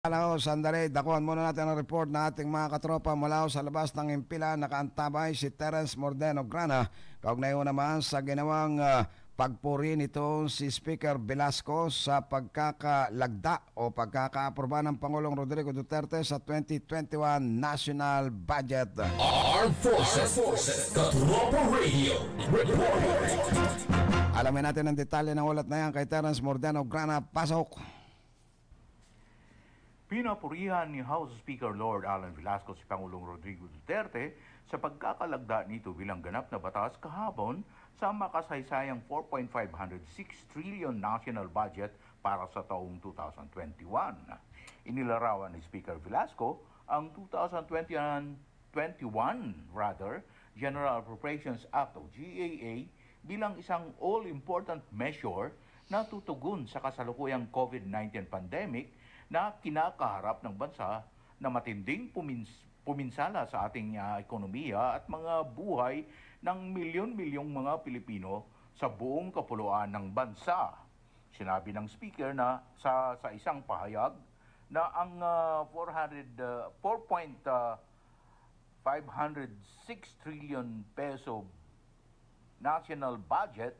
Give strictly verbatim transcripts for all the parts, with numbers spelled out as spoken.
Hello, sandali. Dakuhan muna natin ang report na ating mga katropa mula sa labas ng impila. Nakaantabay si Terence Mordeno Grana. Kaugnay ho naman sa ginawang uh, pagpuri nito si Speaker Velasco sa pagkakalagda o pagkakaaproba ng Pangulong Rodrigo Duterte sa twenty twenty-one National Budget. Armed Forces, Katropa Radio, reporting. Alamin natin ang detalye ng ulat na yan kay Terence Mordeno Grana. Pasok! Pinapurihan ni House Speaker Lord Alan Velasco si Pangulong Rodrigo Duterte sa pagkakalagda nito bilang ganap na batas kahapon sa makasaysayang four point five oh six trillion national budget para sa taong two thousand twenty-one. Inilarawan ni Speaker Velasco ang two thousand twenty-one rather General Appropriations Act o G A A bilang isang all-important measure na tutugon sa kasalukuyang COVID nineteen pandemic na kinakaharap ng bansa na matinding pumins puminsala sa ating uh, ekonomiya at mga buhay ng milyon-milyong mga Pilipino sa buong kapuluan ng bansa. Sinabi ng speaker na sa sa isang pahayag na ang uh, four point five oh six trillion peso national budget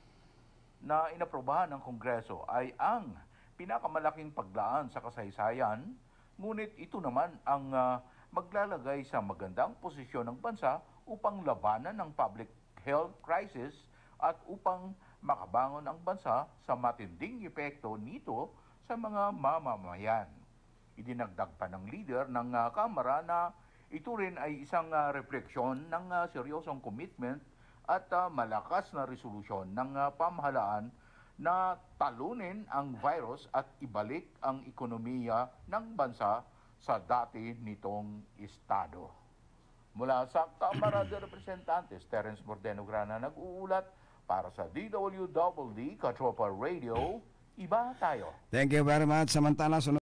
na inaprobahan ng Kongreso ay ang pinakamalaking paglaan sa kasaysayan, ngunit ito naman ang uh, maglalagay sa magandang posisyon ng bansa upang labanan ng public health crisis at upang makabangon ang bansa sa matinding epekto nito sa mga mamamayan. Idinagdag pa ng leader ng uh, Kamara na ito rin ay isang uh, refleksyon ng uh, seryosong commitment at uh, malakas na resolusyon ng uh, pamahalaan na talunin ang virus at ibalik ang ekonomiya ng bansa sa dati nitong estado. Mula sa Kamara de Representantes, Terence Mordeno Grana nag-uulat para sa D W D D Katropa Radio. Iba tayo. Thank you very much. Samantala, sunod